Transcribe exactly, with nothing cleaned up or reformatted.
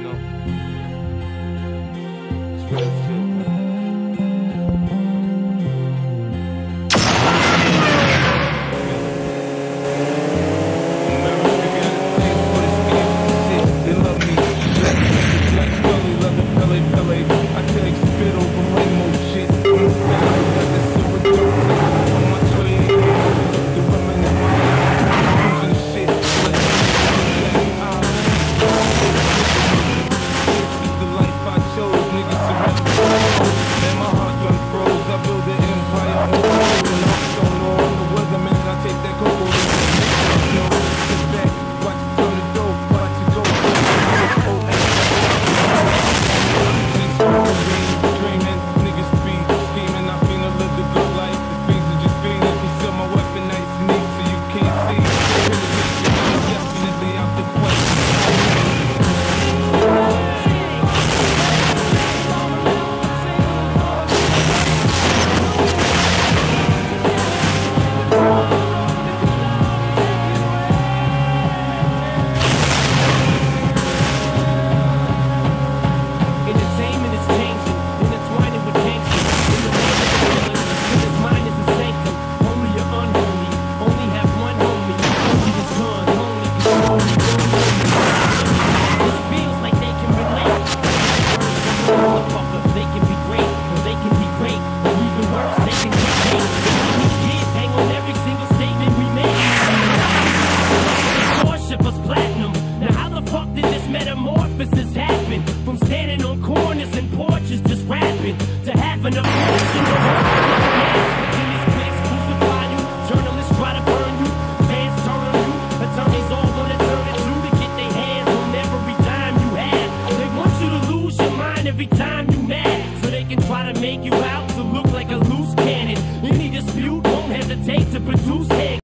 know. It's real shit. Metamorphosis happen from standing on corners and porches just rapping to having a fortune. Journalists try to burn you, fans turn on you, attorneys all gonna turn it through to get their hands on every dime you have. They want you to lose your mind every time you mad, so they can try to make you out